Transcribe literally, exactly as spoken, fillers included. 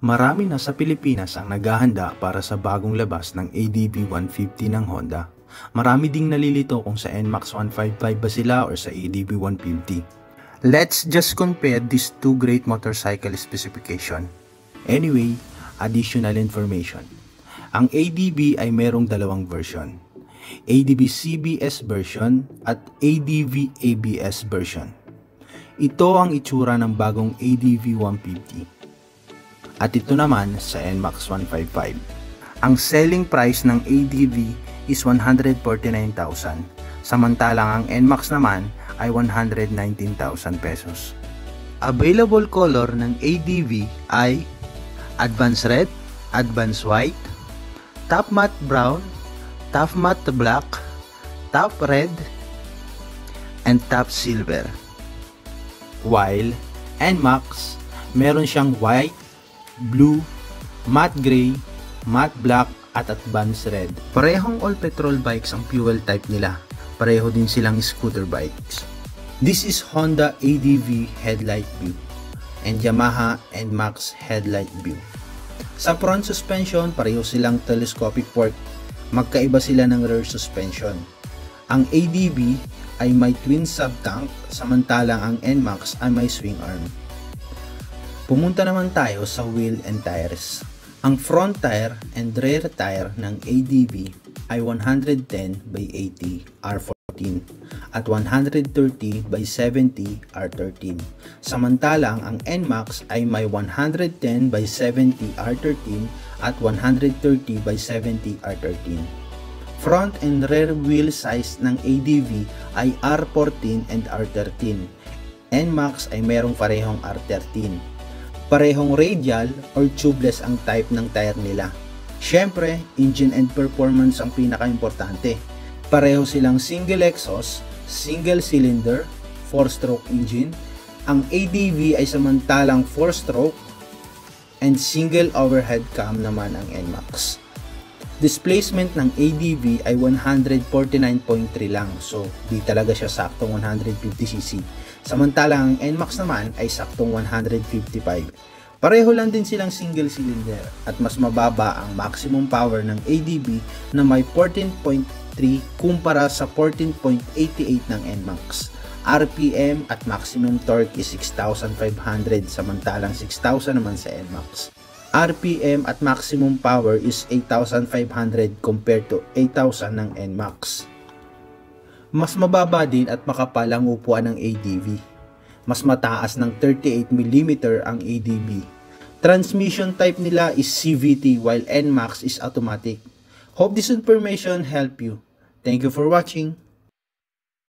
Marami na sa Pilipinas ang naghahanda para sa bagong labas ng A D V one fifty ng Honda. Marami ding nalilito kung sa N MAX one fifty-five ba sila or sa A D V one fifty. Let's just compare these two great motorcycle specification. Anyway, additional information. Ang A D V ay merong dalawang version. A D V C B S version at A D V A B S version. Ito ang itsura ng bagong A D V one fifty. At ito naman sa N MAX one fifty-five. Ang selling price ng A D V is one hundred forty-nine thousand, samantalang ang N MAX naman ay one hundred nineteen thousand pesos. Available color ng A D V ay Advanced Red, Advanced White, Top Matte Brown, Top Matte Black, Top Red, and Top Silver. While N MAX, meron siyang white, blue, matte gray, matte black at advanced red. Parehong all petrol bikes ang fuel type nila. Pareho din silang scooter bikes. This is Honda A D V headlight view and Yamaha N MAX headlight view. Sa front suspension, pareho silang telescopic fork. Magkaiba sila ng rear suspension. Ang A D V ay may twin sub-tank, samantalang ang N MAX ay may swing arm. Pumunta naman tayo sa wheel and tires. Ang front tire and rear tire ng A D V ay one hundred ten by eighty R fourteen at one hundred thirty by seventy R thirteen. Samantalang ang N MAX ay may one hundred ten by seventy R thirteen at one hundred thirty by seventy R thirteen. Front and rear wheel size ng A D V ay R fourteen and R thirteen. N MAX ay merong parehong R thirteen. Parehong radial or tubeless ang type ng tire nila. Syempre, engine and performance ang pinaka-importante. Pareho silang single exhaust, single cylinder, four stroke engine. Ang A D V ay samantalang four stroke and single overhead cam naman ang N MAX. Displacement ng A D V ay one forty-nine point three lang, so di talaga siya saktong one fifty c c. Samantalang ang N MAX naman ay saktong one fifty-five. Pareho lang din silang single cylinder at mas mababa ang maximum power ng A D V na may fourteen point three kumpara sa fourteen point eight eight ng N MAX. R P M at maximum torque is six thousand five hundred samantalang six thousand naman sa N MAX. R P M at maximum power is eight thousand five hundred compared to eight thousand ng N MAX. Mas mababa din at makapal ang upuan ng A D V. Mas mataas ng thirty-eight millimeter ang A D V. Transmission type nila is C V T while N MAX is automatic. Hope this information helped you. Thank you for watching.